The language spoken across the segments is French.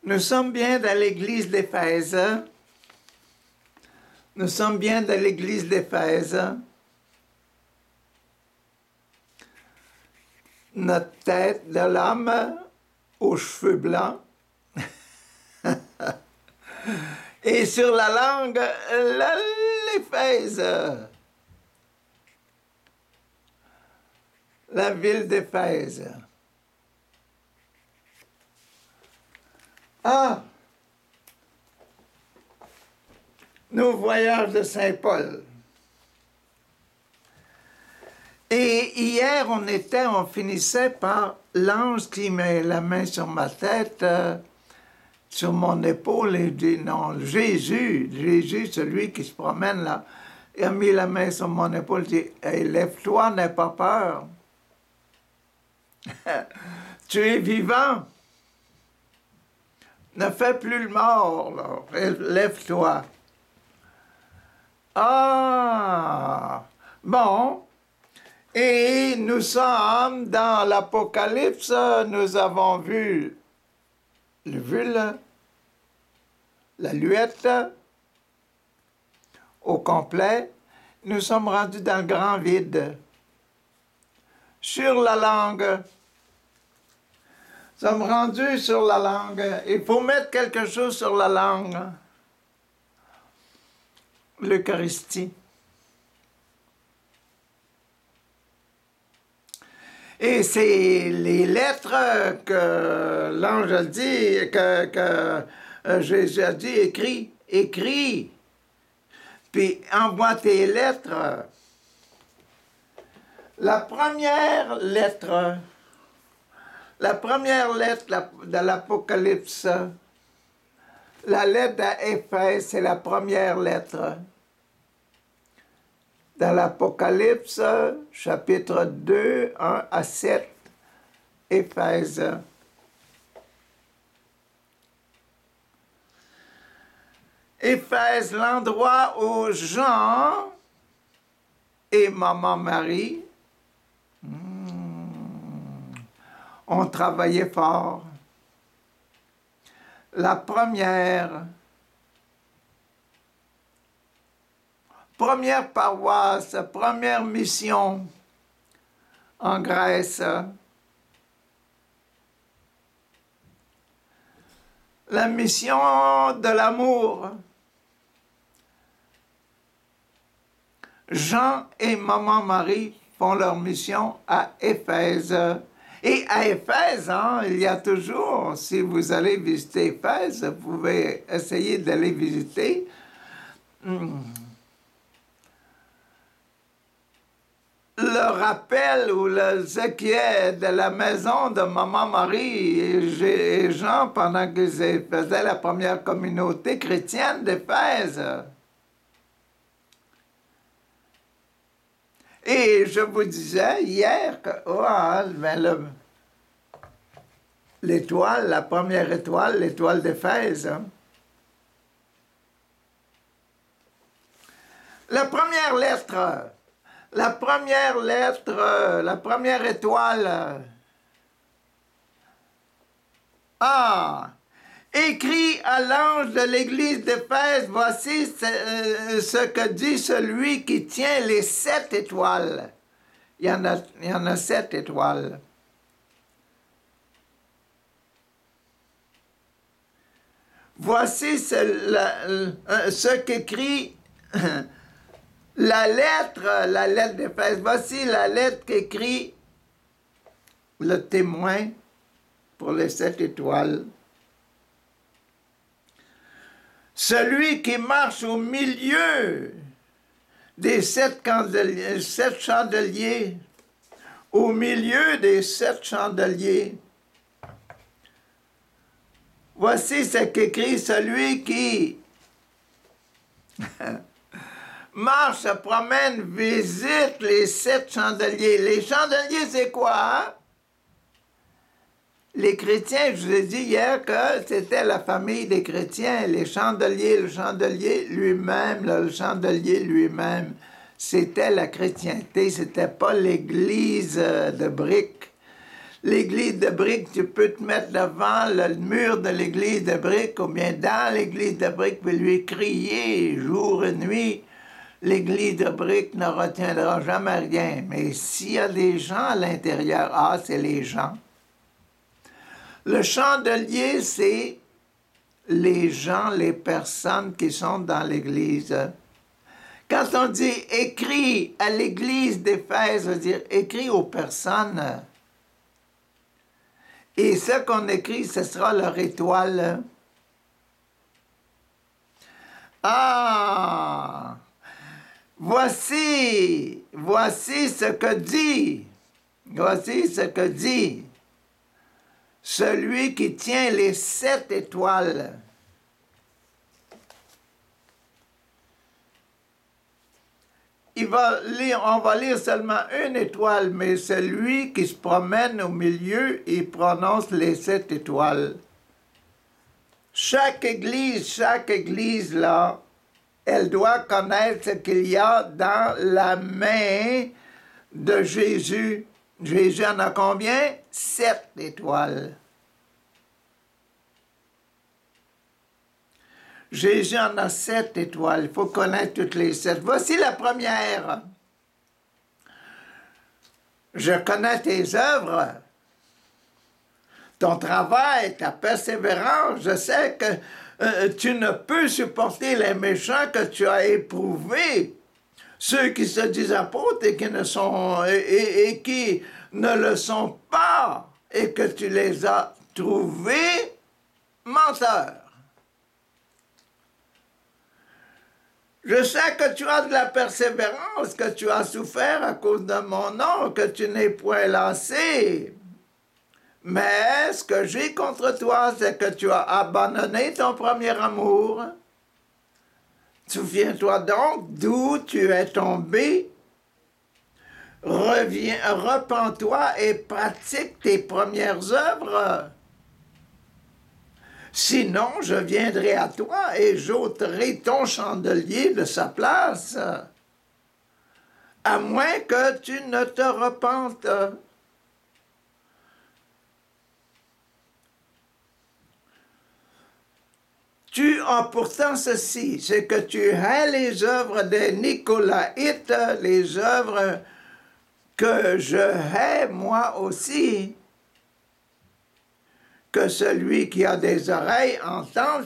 Nous sommes bien dans l'église d'Éphèse. Nous sommes bien dans l'église d'Éphèse. Notre tête de l'homme aux cheveux blancs. Et sur la langue, l'Éphèse. La ville d'Éphèse. Ah! Nos voyages de Saint-Paul. Et hier, on finissait par l'ange qui met la main sur ma tête, sur mon épaule, et dit non, Jésus, celui qui se promène là, il a mis la main sur mon épaule, il dit hey, lève-toi, n'aie pas peur. Tu es vivant. Ne fais plus le mort, là. Lève-toi. Ah! Bon. Et nous sommes dans l'Apocalypse, nous avons vu la luette au complet. Nous sommes rendus dans le grand vide. Sur la langue. Nous sommes rendus sur la langue. Il faut mettre quelque chose sur la langue. L'Eucharistie. Et c'est les lettres que l'ange a dit, que Jésus a dit, écris. Puis envoie tes lettres. La première lettre de l'Apocalypse, la lettre d'Éphèse, c'est la première lettre. Dans l'Apocalypse, chapitre 2, 1 à 7, Éphèse. Éphèse, l'endroit où Jean et Maman Marie ont travaillé fort. La première paroisse, première mission en Grèce. La mission de l'amour. Jean et Maman Marie font leur mission à Éphèse. Et à Éphèse, il y a toujours, si vous allez visiter Éphèse, vous pouvez essayer d'aller visiter. Le rappel ou ce qui est de la maison de Maman Marie et Jean pendant qu'ils faisaient la première communauté chrétienne d'Éphèse. Et je vous disais hier que l'étoile, la première étoile, l'étoile d'Éphèse. La première lettre. La première étoile. Ah! Écrit à l'ange de l'église d'Éphèse, voici ce que dit celui qui tient les 7 étoiles. Il y en a 7 étoiles. Voici ce qu'écrit la lettre d'Éphèse. Voici la lettre qu'écrit le témoin pour les 7 étoiles. Celui qui marche au milieu des 7 chandeliers, au milieu des 7 chandeliers. Voici ce qu'écrit celui qui marche, se promène, visite les 7 chandeliers. Les chandeliers, c'est quoi, hein? Les chrétiens, je vous ai dit hier que c'était la famille des chrétiens. Les chandeliers, le chandelier lui-même, c'était la chrétienté, c'était pas l'église de briques. l'église de briques, tu peux te mettre devant le mur de l'église de briques ou bien dans l'église de briques puis lui crier jour et nuit. L'église de briques ne retiendra jamais rien. Mais s'il y a des gens à l'intérieur, c'est les gens. Le chandelier, c'est les gens, les personnes qui sont dans l'église. Quand on dit « écrit à l'église d'Éphèse », ça veut dire « écrit aux personnes ». Et ce qu'on écrit, ce sera leur étoile. Voici ce que dit celui qui tient les 7 étoiles. On va lire seulement une étoile, mais celui qui se promène au milieu, il prononce les 7 étoiles. Chaque église là, elle doit connaître ce qu'il y a dans la main de Jésus. Jésus en a combien? 7 étoiles. Jésus en a 7 étoiles. Il faut connaître toutes les 7. Voici la première. Je connais tes œuvres, ton travail, ta persévérance. Je sais que tu ne peux supporter les méchants que tu as éprouvés. Ceux qui se disent apôtres et qui ne le sont pas, et que tu les as trouvés menteurs. Je sais que tu as de la persévérance, que tu as souffert à cause de mon nom, que tu n'es point lassé. Mais ce que j'ai contre toi, c'est que tu as abandonné ton premier amour. Souviens-toi donc d'où tu es tombé. Repens-toi et pratique tes premières œuvres. Sinon, je viendrai à toi et j'ôterai ton chandelier de sa place, à moins que tu ne te repentes. Tu as pourtant ceci, c'est que tu hais les œuvres des Nicolaïtes, les œuvres que je hais moi aussi. Que celui qui a des oreilles entende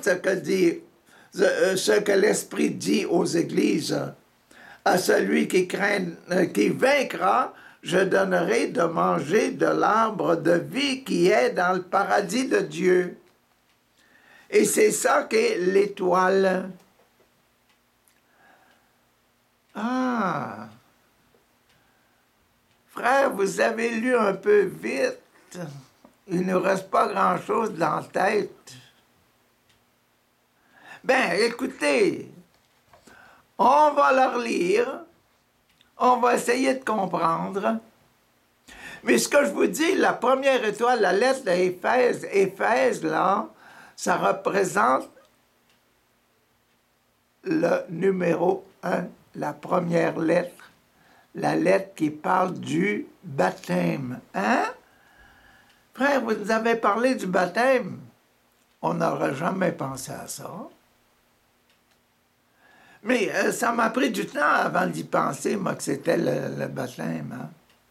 ce que l'Esprit dit aux églises. À celui qui vaincra, je donnerai de manger de l'arbre de vie qui est dans le paradis de Dieu. Et c'est ça qu'est l'étoile. Frère, vous avez lu un peu vite. Il ne reste pas grand-chose dans la tête. Ben, écoutez, on va le relire, on va essayer de comprendre. Mais ce que je vous dis, la première étoile, la lettre d'Éphèse, Éphèse, là, ça représente le numéro 1, la première lettre, la lettre qui parle du baptême. Hein? Frère, vous nous avez parlé du baptême. On n'aurait jamais pensé à ça. Mais ça m'a pris du temps avant d'y penser, moi, que c'était le baptême. Hein?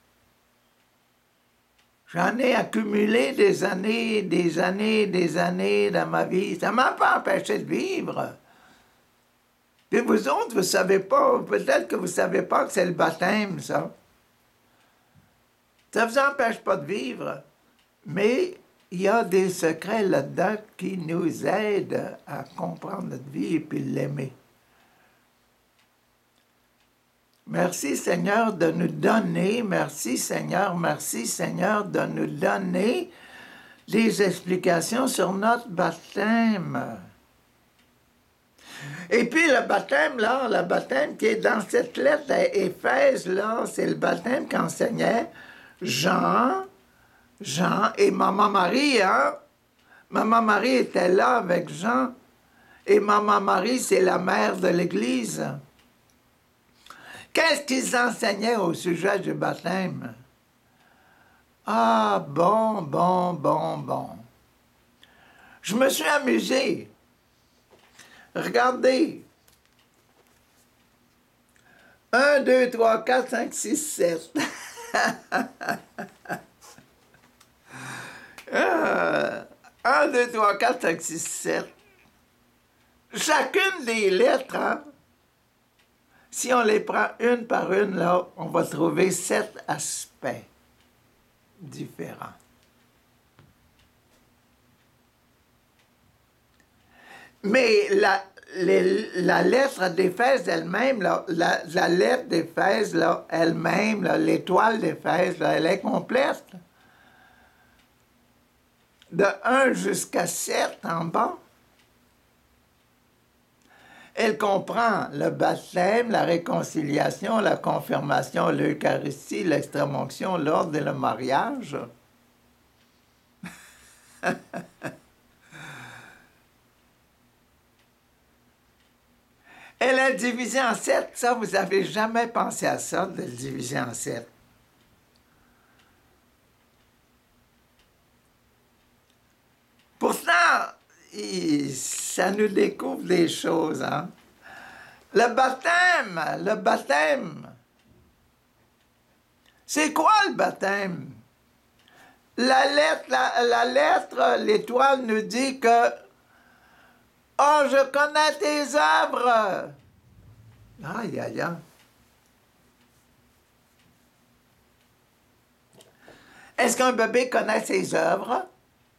J'en ai accumulé des années dans ma vie. Ça ne m'a pas empêché de vivre. Puis vous autres, vous ne savez pas, peut-être que vous ne savez pas que c'est le baptême, ça. Ça ne vous empêche pas de vivre. Mais il y a des secrets là-dedans qui nous aident à comprendre notre vie et puis l'aimer. Merci Seigneur de nous donner, merci Seigneur de nous donner des explications sur notre baptême. Et puis le baptême qui est dans cette lettre à Éphèse, là, c'est le baptême qu'enseignait Jean et Maman Marie, hein? Maman Marie était là avec Jean. Et Maman Marie, c'est la mère de l'Église. Qu'est-ce qu'ils enseignaient au sujet du baptême? Ah, bon, bon, bon, bon. Je me suis amusé. Regardez. 1, 2, 3, 4, 5, 6, 7. 1, 2, 3, 4, 5, 6, 7. Chacune des lettres, hein, si on les prend une par une, là, on va trouver 7 aspects différents. Mais la lettre d'Éphèse elle-même, la lettre d'Éphèse elle-même, l'étoile d'Éphèse, elle est complète. De 1 jusqu'à 7 en bas. Elle comprend le baptême, la réconciliation, la confirmation, l'Eucharistie, l'extrême-onction, l'ordre et le mariage. Elle est divisée en 7. Ça, vous n'avez jamais pensé à ça, de le diviser en 7. Pourtant, ça nous découvre des choses, hein? Le baptême. C'est quoi le baptême? La lettre, l'étoile nous dit que « Oh, je connais tes œuvres! » Aïe, aïe, aïe. Est-ce qu'un bébé connaît ses œuvres?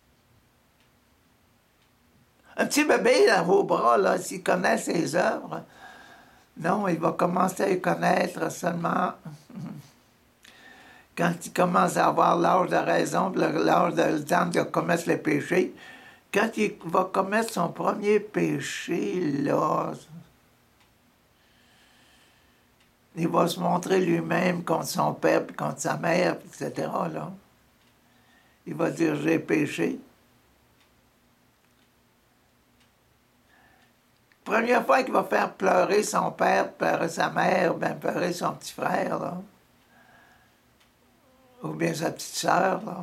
Un petit bébé dans vos bras, là, s'il connaît ses œuvres, non, il va commencer à les connaître seulement quand il commence à avoir l'âge de raison, l'âge de temps de commettre les péchés. Quand il va commettre son premier péché, là, il va se montrer lui-même contre son père, puis contre sa mère, etc., là. Il va dire, j'ai péché. Première fois qu'il va faire pleurer son père, pleurer sa mère, bien pleurer son petit frère, là. Ou bien sa petite sœur, là.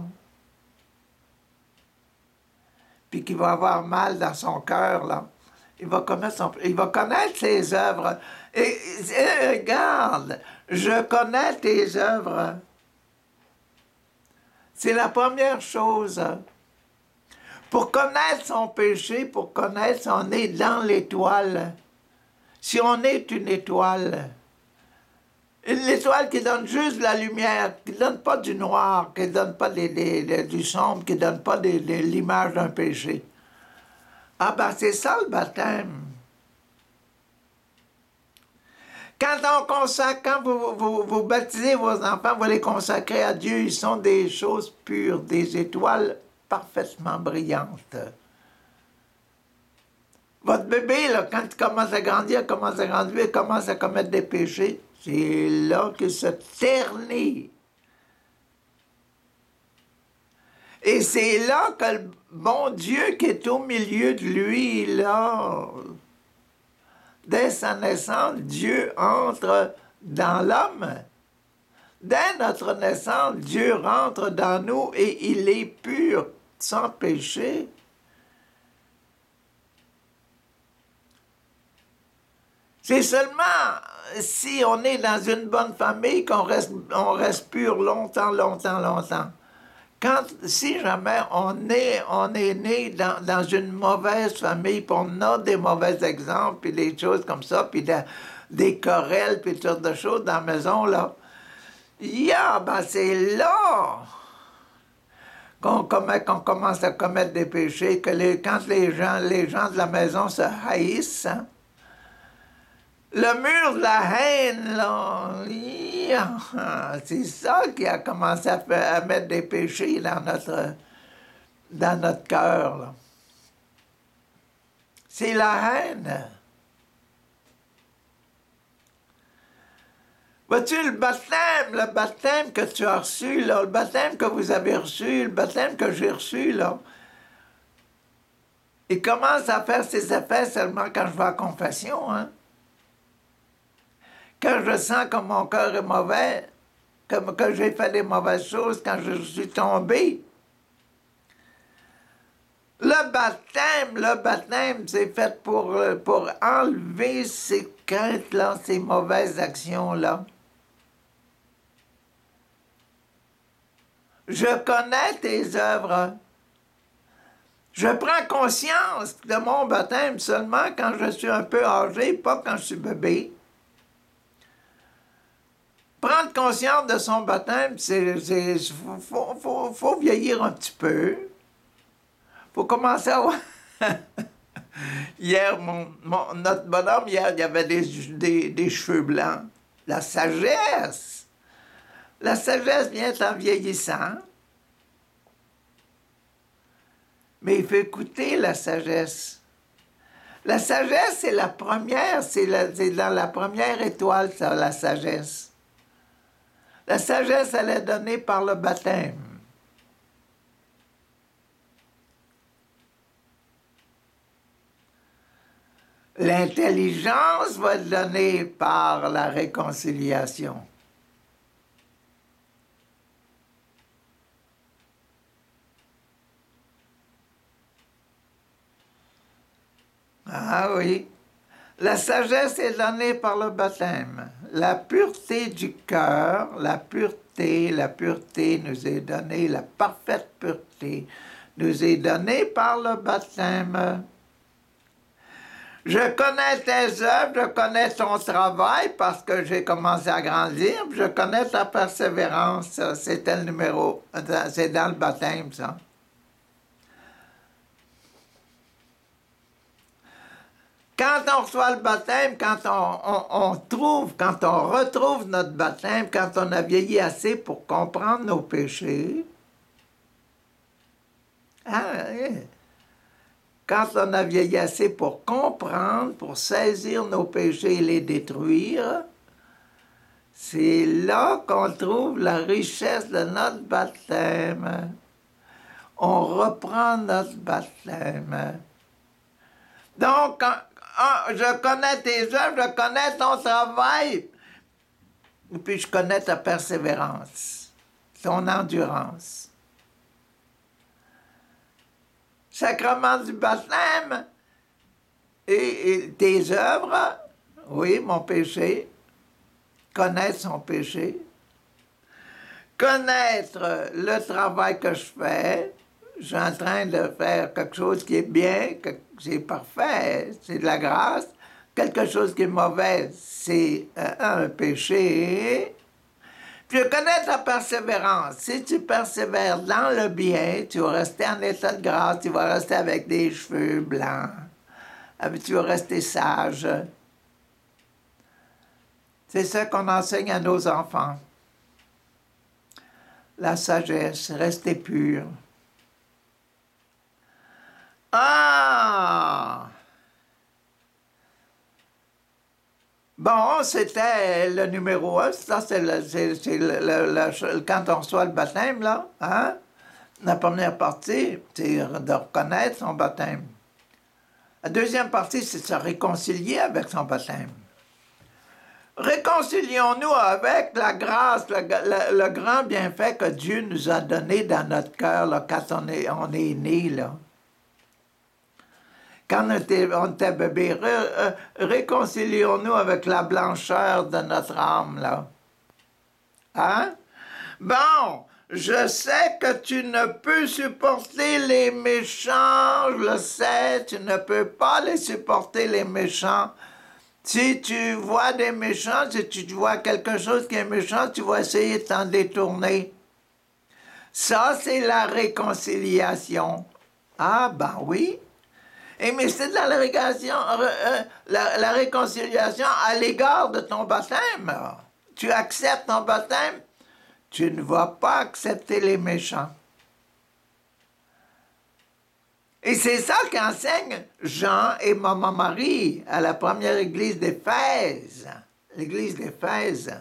Puis qu'il va avoir mal dans son cœur, là. Il va connaître ses œuvres. Et regarde, je connais tes œuvres. C'est la première chose. Pour connaître son péché, pour connaître, on est dans l'étoile. Si on est une étoile qui donne juste de la lumière, qui ne donne pas du noir, qui ne donne pas du sombre, qui ne donne pas l'image d'un péché. Ah ben c'est ça le baptême. Quand vous baptisez vos enfants, vous les consacrez à Dieu, ils sont des choses pures, des étoiles parfaitement brillantes. Votre bébé, là, quand il commence à grandir, il commence à commettre des péchés, c'est là qu'il se ternit. Et c'est là que le bon Dieu qui est au milieu de lui, là, dès sa naissance, Dieu entre dans l'homme. Dès notre naissance, Dieu rentre dans nous et il est pur, sans péché. C'est seulement si on est dans une bonne famille qu'on reste pur longtemps, longtemps, longtemps. Si jamais on est né dans une mauvaise famille, puis on a des mauvais exemples, puis des choses comme ça, puis des querelles, puis toutes sortes de choses dans la maison, là, c'est là qu'on commence à commettre des péchés, quand les gens de la maison se haïssent, hein, le mur de la haine, là, c'est ça qui a commencé à mettre des péchés dans notre cœur, là. C'est la haine. Vois-tu, le baptême que tu as reçu, là, le baptême que vous avez reçu, le baptême que j'ai reçu, là, il commence à faire ses effets seulement quand je vais à la confession, hein. Quand je sens que mon cœur est mauvais, comme que j'ai fait des mauvaises choses quand je suis tombé. Le baptême, c'est fait pour enlever ces craintes-là, ces mauvaises actions-là. Je connais tes œuvres. Je prends conscience de mon baptême seulement quand je suis un peu âgé, pas quand je suis bébé. Prendre conscience de son baptême, faut vieillir un petit peu. Faut commencer à voir. Hier, notre bonhomme, hier, il avait des cheveux blancs. La sagesse. La sagesse vient en vieillissant. Mais il faut écouter la sagesse. La sagesse, c'est la première, c'est dans la première étoile, ça, la sagesse. La sagesse, elle est donnée par le baptême. L'intelligence va être donnée par la réconciliation. Ah oui. La sagesse est donnée par le baptême. La pureté du cœur, la pureté nous est donnée, la parfaite pureté nous est donnée par le baptême. Je connais tes œuvres, je connais ton travail parce que j'ai commencé à grandir, je connais ta persévérance. C'était le numéro, c'est dans le baptême, ça. Quand on reçoit le baptême, quand quand on retrouve notre baptême, quand on a vieilli assez pour comprendre nos péchés, quand on a vieilli assez pour comprendre, pour saisir nos péchés et les détruire, c'est là qu'on trouve la richesse de notre baptême. On reprend notre baptême. Donc, je connais tes œuvres, je connais ton travail, et puis je connais ta persévérance, ton endurance. Sacrement du baptême et tes œuvres, oui, mon péché, connaître son péché, connaître le travail que je fais, je suis en train de faire quelque chose qui est bien, que c'est parfait, c'est de la grâce. Quelque chose qui est mauvais, c'est un péché. Puis je connais ta persévérance. Si tu persévères dans le bien, tu vas rester en état de grâce, tu vas rester avec des cheveux blancs, tu vas rester sage. C'est ça qu'on enseigne à nos enfants. La sagesse, rester pur. Ah! Bon, c'était le numéro 1. Ça, c'est quand on reçoit le baptême, là. Hein? La première partie, c'est de reconnaître son baptême. La deuxième partie, c'est de se réconcilier avec son baptême. Réconcilions-nous avec la grâce, le grand bienfait que Dieu nous a donné dans notre cœur là, quand on est né, là. Quand on était bébé, réconcilions-nous avec la blancheur de notre âme, là. Hein? Bon, je sais que tu ne peux supporter les méchants, je le sais, tu ne peux pas les supporter, les méchants. Si tu vois des méchants, si tu vois quelque chose qui est méchant, tu vas essayer de t'en détourner. Ça, c'est la réconciliation. Ah, ben oui. Mais c'est de la réconciliation à l'égard de ton baptême. Tu acceptes ton baptême, tu ne vas pas accepter les méchants. Et c'est ça qu'enseignent Jean et Maman Marie à la première église d'Éphèse. L'église d'Éphèse.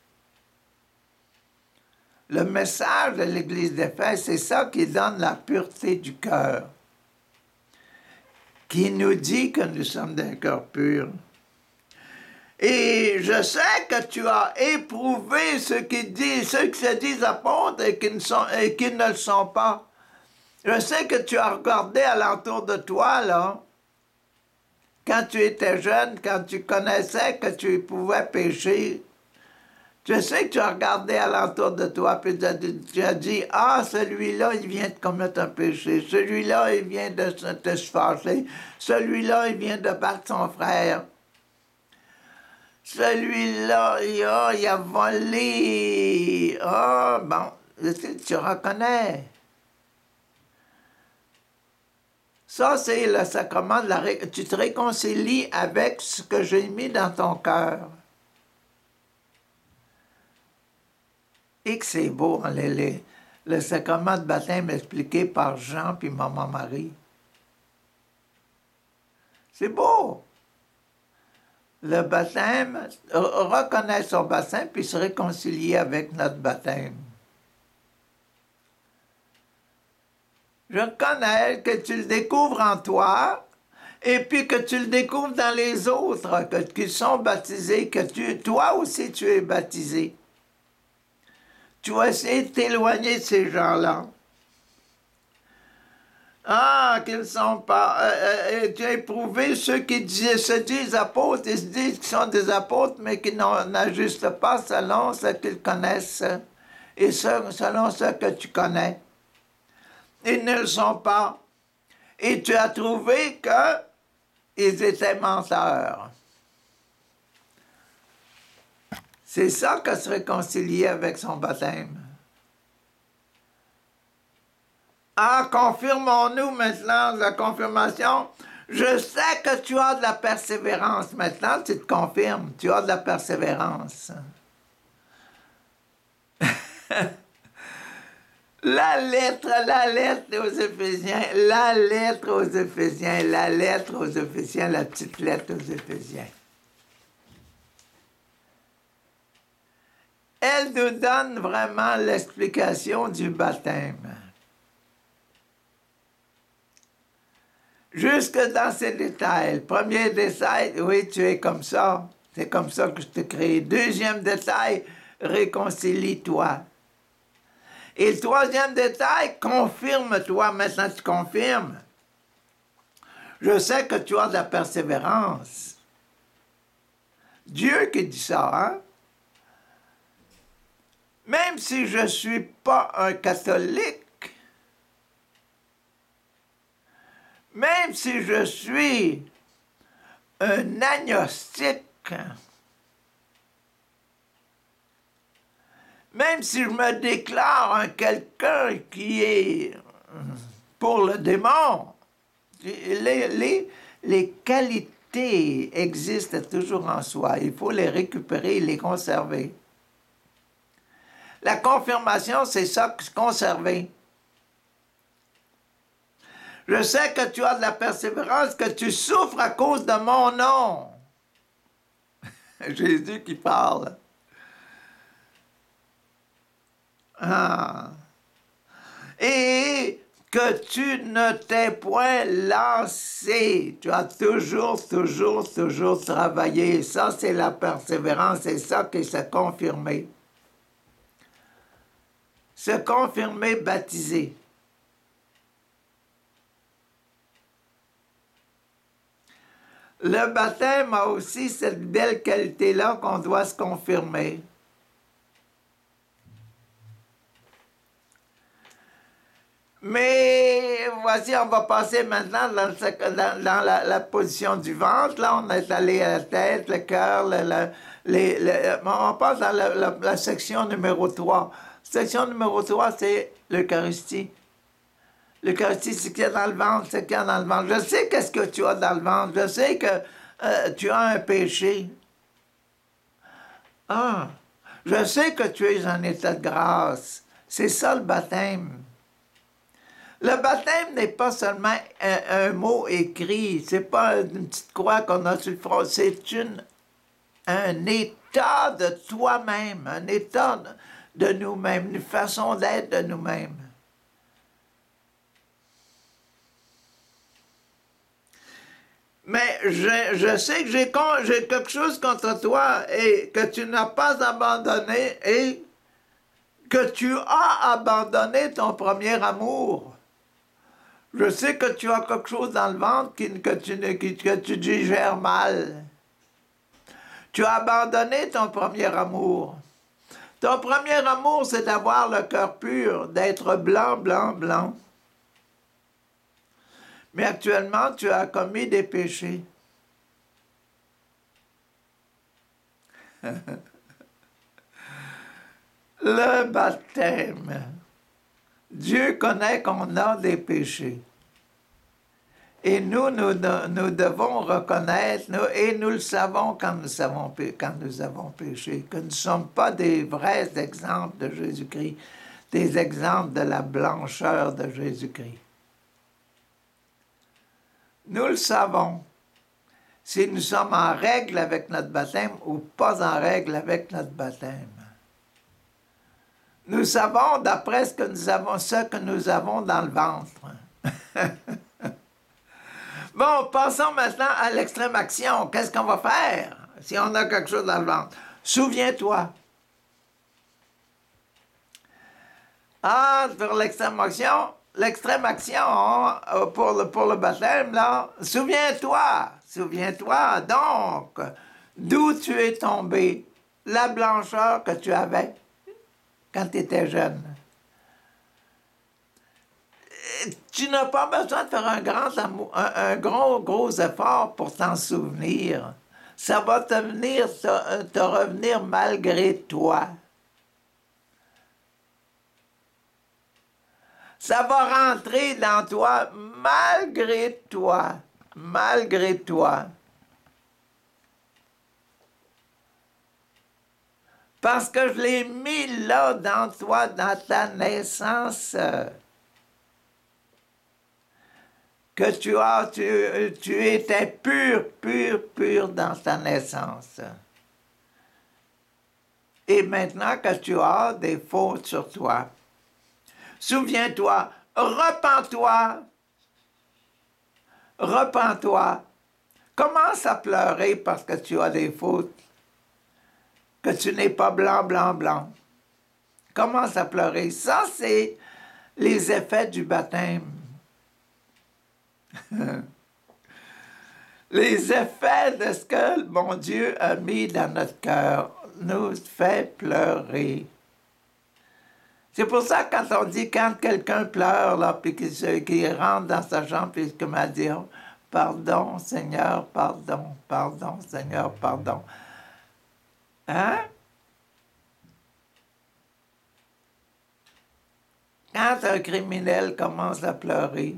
Le message de l'église d'Éphèse, c'est ça qui donne la pureté du cœur. Qui nous dit que nous sommes d'un cœur pur. Et je sais que tu as éprouvé ceux qui se disent apôtres et qui ne le sont pas. Je sais que tu as regardé alentour de toi, là, quand tu étais jeune, quand tu connaissais que tu pouvais pécher. Je sais que tu as regardé alentour de toi, puis tu as dit, ah, celui-là, il vient de commettre un péché. Celui-là, il vient de se fâcher. Celui-là, il vient de battre son frère. Celui-là, il a volé. Ah, bon, tu reconnais. Ça, c'est le sacrement de tu te réconcilies avec ce que j'ai mis dans ton cœur. Et que c'est beau, hein, le sacrement de baptême expliqué par Jean puis Maman Marie. C'est beau. Le baptême, reconnaître son baptême puis se réconcilier avec notre baptême. Je reconnais que tu le découvres en toi et puis que tu le découvres dans les autres qui sont baptisés, que toi aussi tu es baptisé. Tu vas essayer de t'éloigner de ces gens-là. Ah, qu'ils ne sont pas... tu as éprouvé ceux qui se disent apôtres, ils se disent qu'ils sont des apôtres, mais qui n'ajustent pas selon ce qu'ils connaissent et selon ce que tu connais. Ils ne le sont pas. Et tu as trouvé qu'ils étaient menteurs. C'est ça que se réconcilier avec son baptême. Ah, confirmons-nous maintenant la confirmation. Je sais que tu as de la persévérance. Maintenant, tu te confirmes. Tu as de la persévérance. La lettre aux Éphésiens, la lettre aux Éphésiens, la lettre aux Éphésiens, la petite lettre aux Éphésiens. Elle nous donne vraiment l'explication du baptême. Jusque dans ses détails. Premier détail, oui, tu es comme ça. C'est comme ça que je te crée. Deuxième détail, réconcilie-toi. Et le troisième détail, confirme-toi. Maintenant, tu confirmes. Je sais que tu as de la persévérance. Dieu qui dit ça, hein? Même si je ne suis pas un catholique, même si je suis un agnostique, même si je me déclare un quelqu'un qui est pour le démon, les qualités existent toujours en soi. Il faut les récupérer et les conserver. La confirmation, c'est ça, conserver. Je sais que tu as de la persévérance, que tu souffres à cause de mon nom. Jésus qui parle. Ah. Et que tu ne t'es point lassé. Tu as toujours travaillé. Ça, c'est la persévérance. C'est ça qui s'est confirmé. Se confirmer baptisé. Le baptême a aussi cette belle qualité-là qu'on doit se confirmer. Mais voici, on va passer maintenant dans la position du ventre. Là, on est allé à la tête, le cœur, on passe dans la section numéro 3. Section numéro 3, c'est l'Eucharistie. L'Eucharistie, c'est ce qu'il y a dans le ventre, c'est ce qu'il y a dans le ventre. Je sais qu'est-ce que tu as dans le ventre. Je sais que tu as un péché. Ah, je sais que tu es en état de grâce. C'est ça le baptême. Le baptême n'est pas seulement un mot écrit. C'est pas une petite croix qu'on a sur le front. C'est un état de toi-même, un état de nous-mêmes, une façon d'être de nous-mêmes. Mais je sais que j'ai quelque chose contre toi et que tu n'as pas abandonné et que tu as abandonné ton premier amour. Je sais que tu as quelque chose dans le ventre que tu digères mal. Tu as abandonné ton premier amour. Ton premier amour, c'est d'avoir le cœur pur, d'être blanc, blanc, blanc. Mais actuellement, tu as commis des péchés. Le baptême. Dieu connaît qu'on a des péchés. Et nous devons reconnaître, et nous le savons quand nous avons péché, que nous ne sommes pas des vrais exemples de Jésus-Christ, des exemples de la blancheur de Jésus-Christ. Nous le savons, si nous sommes en règle avec notre baptême ou pas en règle avec notre baptême. Nous savons, d'après ce que nous avons dans le ventre. Bon, passons maintenant à l'extrême action. Qu'est-ce qu'on va faire si on a quelque chose dans le ventre? Souviens-toi. Ah, pour l'extrême action pour le baptême, là, souviens-toi donc d'où tu es tombé, la blancheur que tu avais quand tu étais jeune. Tu n'as pas besoin de faire un gros effort pour t'en souvenir. Ça va te revenir malgré toi. Ça va rentrer dans toi malgré toi. Malgré toi. Parce que je l'ai mis là dans toi, dans ta naissance. Que tu étais pur dans ta naissance. Et maintenant que tu as des fautes sur toi, souviens-toi, repens-toi, commence à pleurer parce que tu as des fautes, que tu n'es pas blanc, blanc, blanc. Commence à pleurer. Ça, c'est les effets du baptême. Les effets de ce que mon Dieu a mis dans notre cœur nous fait pleurer. C'est pour ça que quand on dit, quand quelqu'un pleure, là, puis qu'il rentre dans sa chambre, puis qu'il m'a dit, oh, pardon, Seigneur, pardon, pardon, Seigneur, pardon. Hein? Quand un criminel commence à pleurer,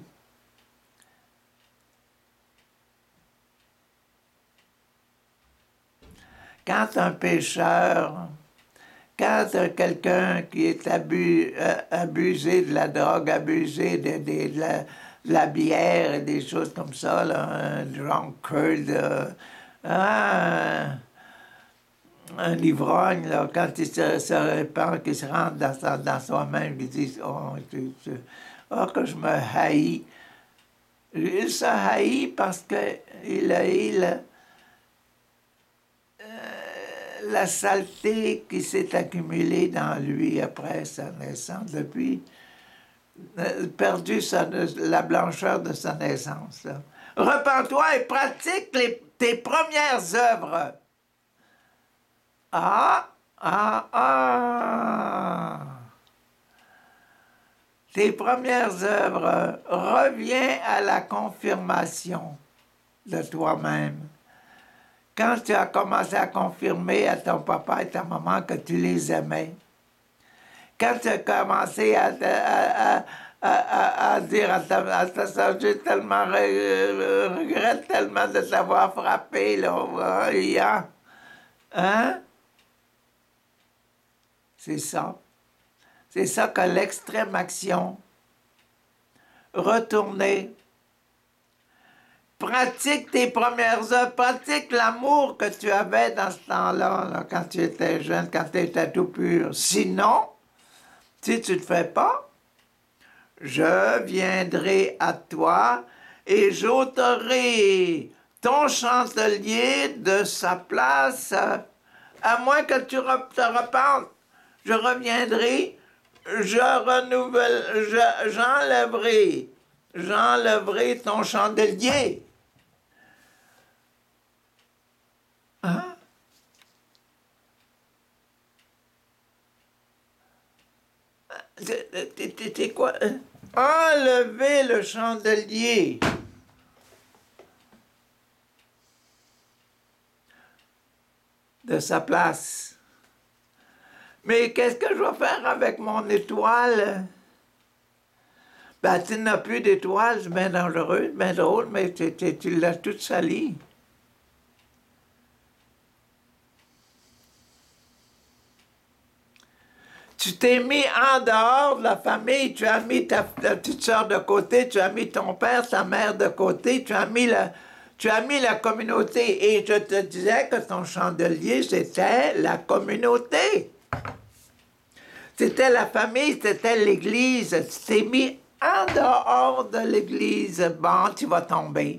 quand un pécheur, quand quelqu'un qui est abusé de la drogue, abusé de la bière et des choses comme ça, là, un drunkard, un ivrogne, là, quand il se répand, qu'il se rentre dans soi-même, il dit « Oh, que je me haïs ». Il se haït parce qu'il a la saleté qui s'est accumulée dans lui après sa naissance, depuis perdu la blancheur de sa naissance. Là. Repens-toi et pratique tes premières œuvres. Tes premières œuvres, reviens à la confirmation de toi-même. Quand tu as commencé à confirmer à ton papa et ta maman que tu les aimais, quand tu as commencé à dire à ta soeur, je regrette tellement de t'avoir frappé, là, hein? C'est ça. C'est ça que l'extrême action. Retourner. Pratique tes premières œuvres, pratique l'amour que tu avais dans ce temps-là, là, quand tu étais jeune, quand tu étais tout pur. Sinon, si tu ne le fais pas, je viendrai à toi et j'ôterai ton chandelier de sa place, à moins que tu te repentes, je reviendrai, j'enlèverai ton chandelier. Hein? C'est quoi? Enlever le chandelier. De sa place. Mais qu'est-ce que je vais faire avec mon étoile? Ben, tu n'as plus d'étoile, c'est bien dangereux, bien drôle, mais tu l'as toute salie. Tu t'es mis en dehors de la famille, tu as mis ta petite soeur de côté, tu as mis ton père, ta mère de côté, tu as mis la communauté. Et je te disais que ton chandelier, c'était la communauté. C'était la famille, c'était l'Église. Tu t'es mis en dehors de l'Église. Bon, tu vas tomber.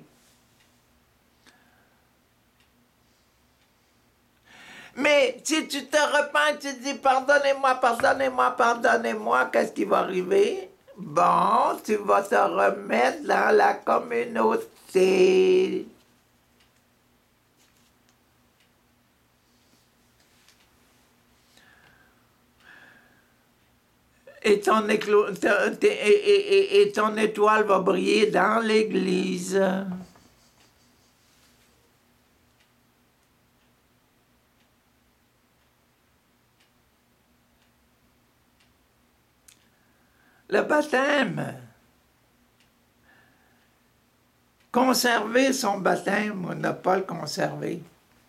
Mais si tu te repens, tu dis pardonnez-moi, pardonnez-moi, pardonnez-moi, qu'est-ce qui va arriver? Bon, tu vas te remettre dans la communauté. Et ton étoile va briller dans l'église. Le baptême. Conserver son baptême ou ne pas le conserver.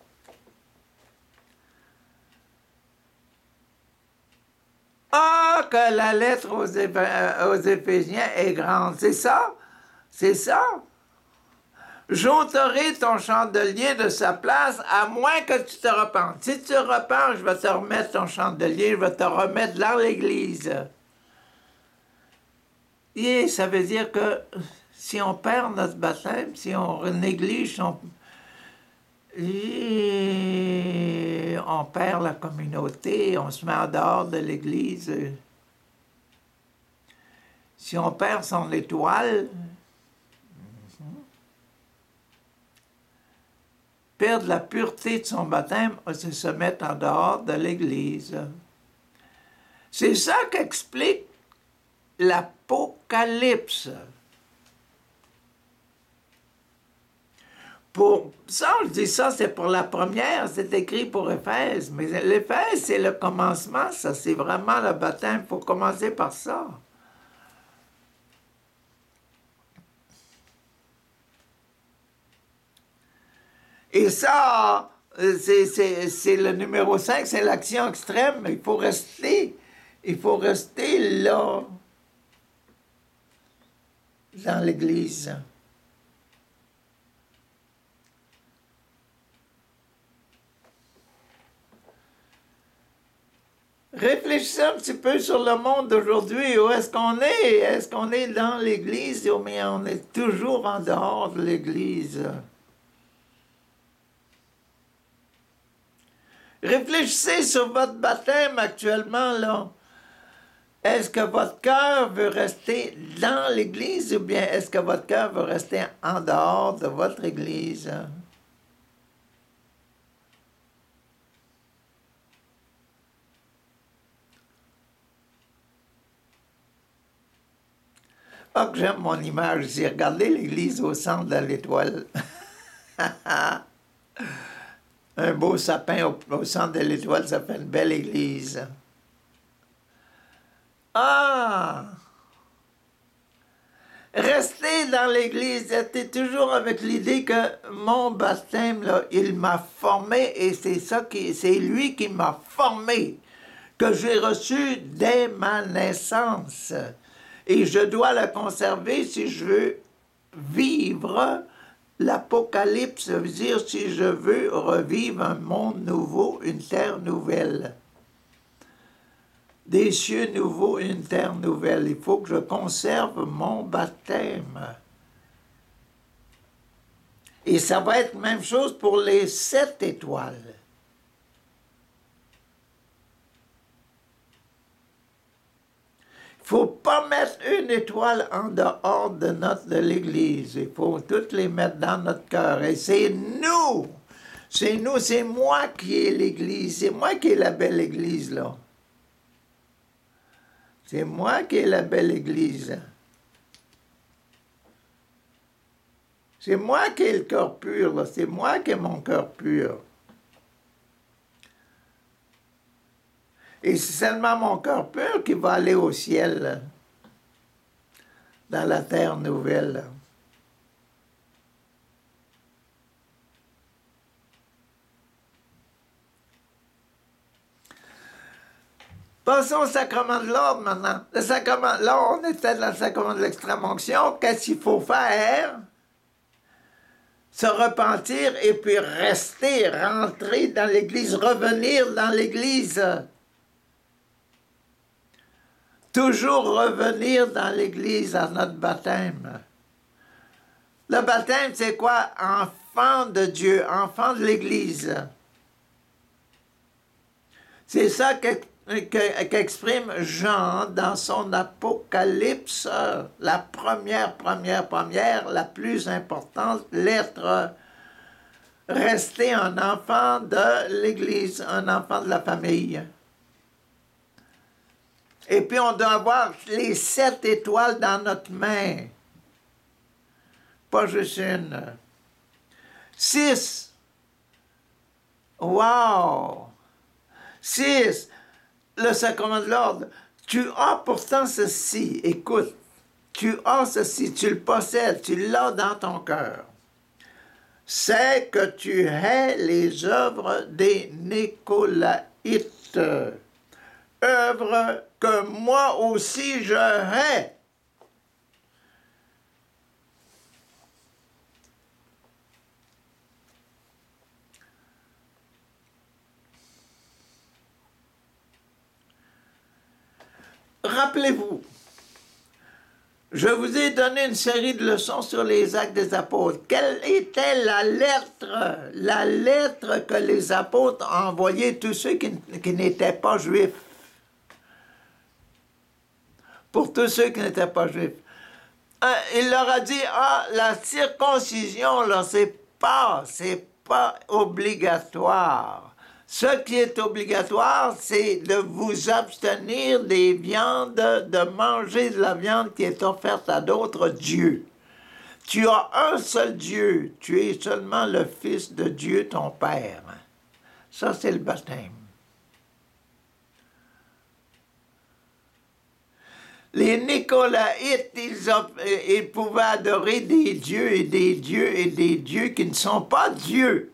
Ah, que la lettre aux Éphésiens est grande. C'est ça? C'est ça? J'ôterai ton chandelier de sa place à moins que tu te repentes. Si tu te repens, je vais te remettre ton chandelier, je vais te remettre dans l'église. Et ça veut dire que si on perd notre baptême, si on néglige son... Et on perd la communauté, on se met en dehors de l'Église. Si on perd son étoile, perdre la pureté de son baptême, c'est se mettre en dehors de l'Église. C'est ça qu'explique l'Apocalypse. Pour ça, je dis ça, c'est pour la première, c'est écrit pour Éphèse. Mais l'Éphèse, c'est le commencement, ça, c'est vraiment le baptême. Il faut commencer par ça. Et ça, c'est le numéro 5, c'est l'action extrême. Il faut rester là, dans l'Église. Réfléchissez un petit peu sur le monde d'aujourd'hui. Où est-ce qu'on est? Est-ce qu'on est dans l'Église ou bien on est toujours en dehors de l'Église? Réfléchissez sur votre baptême actuellement, là. Est-ce que votre cœur veut rester dans l'Église ou bien est-ce que votre cœur veut rester en dehors de votre Église? Ah, que j'aime mon image ici. Regardez l'église au centre de l'étoile. Un beau sapin au centre de l'étoile, ça fait une belle église. Ah! Restez dans l'église. J'étais toujours avec l'idée que mon baptême, là, il m'a formé et c'est lui qui m'a formé, que j'ai reçu dès ma naissance. Et je dois la conserver si je veux vivre l'Apocalypse. Ça veut dire si je veux revivre un monde nouveau, une terre nouvelle. Des cieux nouveaux, une terre nouvelle. Il faut que je conserve mon baptême. Et ça va être la même chose pour les 7 étoiles. Il ne faut pas mettre une étoile en dehors de l'Église. Il faut toutes les mettre dans notre cœur. Et c'est nous. C'est nous, c'est moi qui ai l'Église. C'est moi qui ai la belle Église, là. C'est moi qui ai la belle Église. C'est moi qui ai le cœur pur, là. C'est moi qui ai mon cœur pur. Et c'est seulement mon cœur pur qui va aller au ciel, là, dans la terre nouvelle. Là. Passons au sacrement de l'ordre maintenant. Le sacrement, là, on était dans le sacrement de l'extrême-onction. Qu'est-ce qu'il faut faire? Se repentir et puis rester, rentrer dans l'Église, revenir dans l'Église. Toujours revenir dans l'Église à notre baptême. Le baptême, c'est quoi? Enfant de Dieu, enfant de l'Église. C'est ça qu'exprime Jean dans son Apocalypse, la première, la plus importante lettre. Rester un enfant de l'Église, un enfant de la famille. Et puis on doit avoir les 7 étoiles dans notre main. Pas juste une. 6. Wow! 6. Le sacrement de l'ordre. Tu as pourtant ceci. Écoute, tu as ceci, tu le possèdes, tu l'as dans ton cœur. C'est que tu hais les œuvres des Nicolaïtes. Œuvres que moi aussi je hais. Rappelez-vous, je vous ai donné une série de leçons sur les actes des apôtres. Quelle était la lettre que les apôtres ont envoyée tous ceux qui n'étaient pas juifs? Pour tous ceux qui n'étaient pas juifs. Il leur a dit, la circoncision, là, c'est pas obligatoire. Ce qui est obligatoire, c'est de vous abstenir des viandes, de manger de la viande qui est offerte à d'autres dieux. Tu as un seul Dieu, tu es seulement le Fils de Dieu, ton Père. Ça, c'est le baptême. Les Nicolaïtes, ils pouvaient adorer des dieux et des dieux et des dieux qui ne sont pas dieux.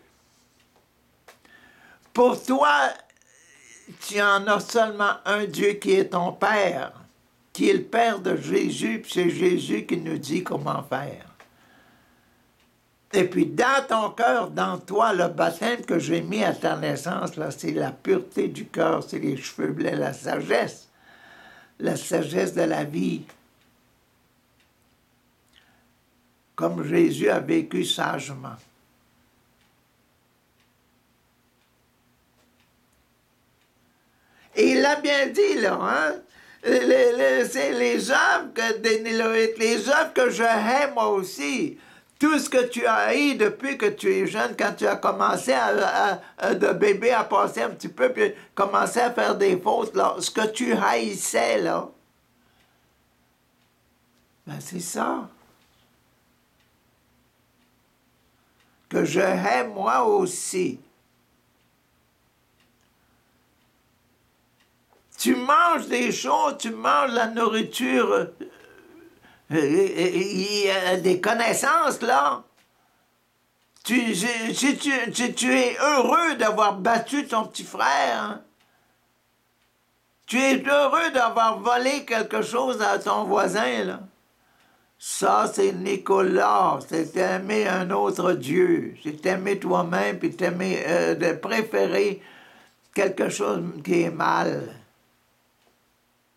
Pour toi, tu en as seulement un Dieu qui est ton Père, qui est le Père de Jésus, puis c'est Jésus qui nous dit comment faire. Et puis dans ton cœur, dans toi, le baptême que j'ai mis à ta naissance, là, c'est la pureté du cœur, c'est les cheveux blancs, la sagesse de la vie. Comme Jésus a vécu sagement. Et il l'a bien dit, là, hein? C'est les œuvres les œuvres que je hais moi aussi. Tout ce que tu as haï depuis que tu es jeune, quand tu as commencé de bébé à passer un petit peu, puis commencer à faire des fautes, là, ce que tu haïssais, là, ben c'est ça. Que je hais moi aussi. Tu manges des choses, tu manges la nourriture, il y a des connaissances, là. Si tu es heureux d'avoir battu ton petit frère, hein? Tu es heureux d'avoir volé quelque chose à ton voisin, là. Ça, c'est Nicolas, c'est aimer un autre Dieu, c'est aimer toi-même, puis t'aimer, de préférer quelque chose qui est mal.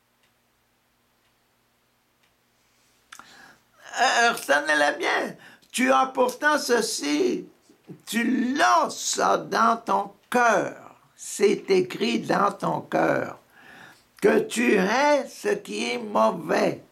Retenez-le bien, Tu as pourtant ceci, tu l'as ça dans ton cœur. C'est écrit dans ton cœur que tu hais ce qui est mauvais.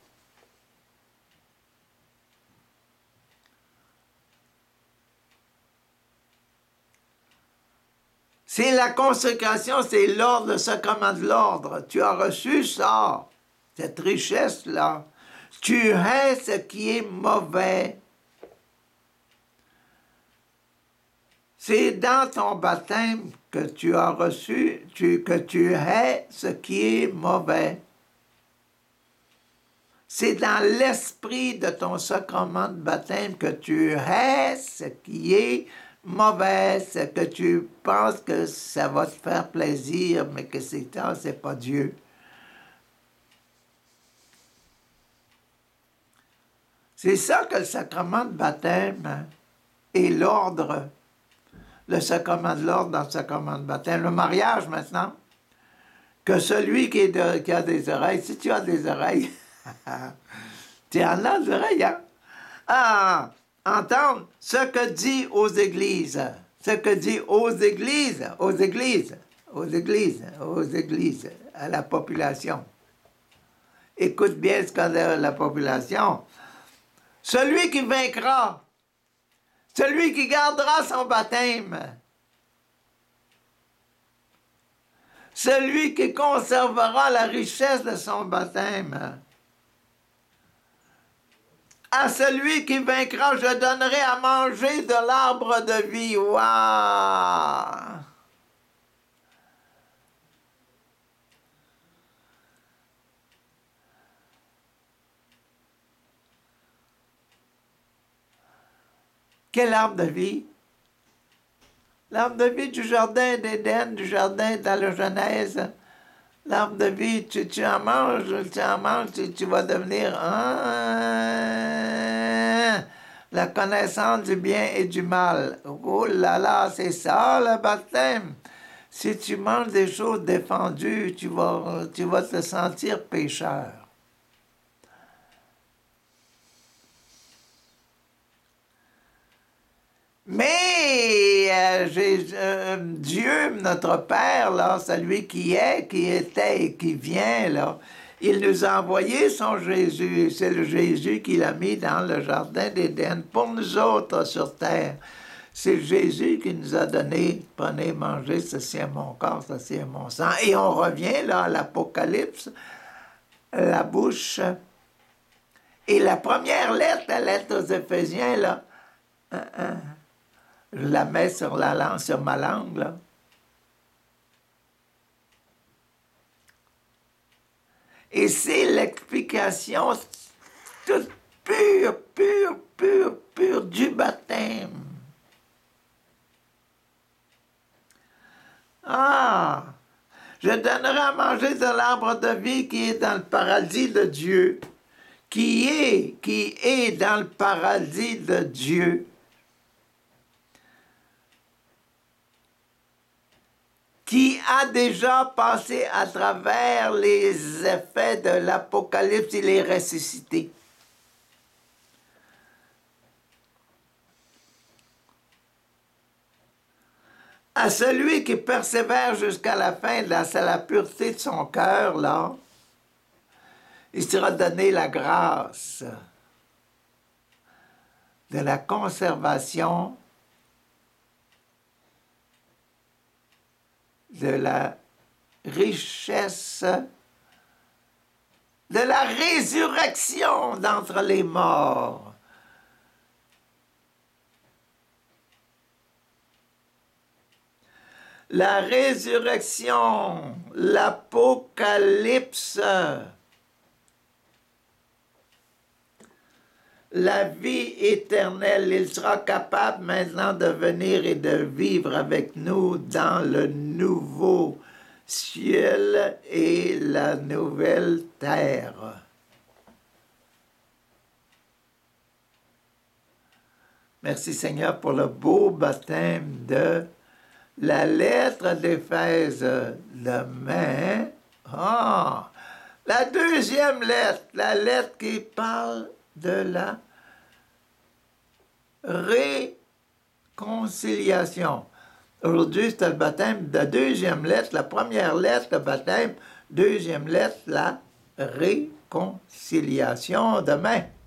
C'est la consécration, c'est l'ordre, le sacrement de l'ordre. Tu as reçu ça, cette richesse-là. Tu hais ce qui est mauvais. C'est dans ton baptême que tu as reçu, que tu hais ce qui est mauvais. C'est dans l'esprit de ton sacrement de baptême que tu hais ce qui est mauvais, ce que tu penses que ça va te faire plaisir, mais que c'est pas Dieu. C'est ça que le sacrement de baptême et l'ordre. Le sacrement de l'ordre dans le sacrement de baptême. Le mariage, maintenant, que celui qui a des oreilles, si tu as des oreilles, tu en as des oreilles, hein? Ah, entendre ce que dit aux églises, ce que dit aux églises, à la population. Écoute bien ce que dit la population. Celui qui vaincra, celui qui gardera son baptême, celui qui conservera la richesse de son baptême, à celui qui vaincra, je donnerai à manger de l'arbre de vie. Waouh! Quel arbre de vie? L'arbre de vie du jardin d'Éden, du jardin dans la Genèse. L'arbre de vie, tu en manges, tu vas devenir la connaissance du bien et du mal. Oh là là, c'est ça le baptême. Si tu manges des choses défendues, tu vas te sentir pécheur. Mais Dieu, notre Père, là, celui qui est, qui était et qui vient, là, il nous a envoyé son Jésus. C'est le Jésus qu'il a mis dans le jardin d'Éden pour nous autres sur terre. C'est Jésus qui nous a donné, prenez, mangez, ceci est mon corps, ceci est mon sang. Et on revient là à l'Apocalypse, la bouche. Et la première lettre, la lettre aux Éphésiens, là, je la mets sur la langue, sur ma langue, là. Et c'est l'explication toute pure du baptême. Ah! Je donnerai à manger de l'arbre de vie qui est dans le paradis de Dieu. Qui est dans le paradis de Dieu. Qui a déjà passé à travers les effets de l'Apocalypse, il est ressuscité. À celui qui persévère jusqu'à la fin, là, c'est la pureté de son cœur, là, il sera donné la grâce de la conservation de la richesse, de la résurrection d'entre les morts. La résurrection, l'Apocalypse, la vie éternelle, il sera capable maintenant de venir et de vivre avec nous dans le nouveau ciel et la nouvelle terre. Merci Seigneur pour le beau baptême de la lettre d'Éphèse demain. Ah! La deuxième lettre, la lettre qui parle de la réconciliation. Aujourd'hui, c'est le baptême de la deuxième lettre, la première lettre, le baptême, deuxième lettre, la réconciliation. Demain.